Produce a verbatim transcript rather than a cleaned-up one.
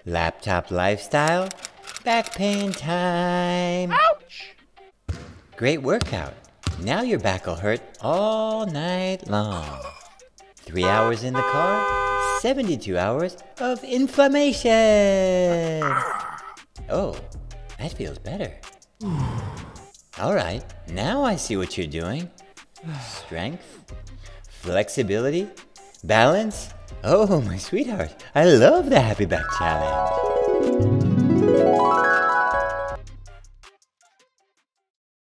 Laptop lifestyle, back pain time. Ouch! Great workout. Now your back will hurt all night long. Three hours in the car, seventy-two hours of inflammation. Oh, that feels better. All right, now I see what you're doing. Strength, flexibility, balance. Oh, my sweetheart, I love the Happy Back Challenge.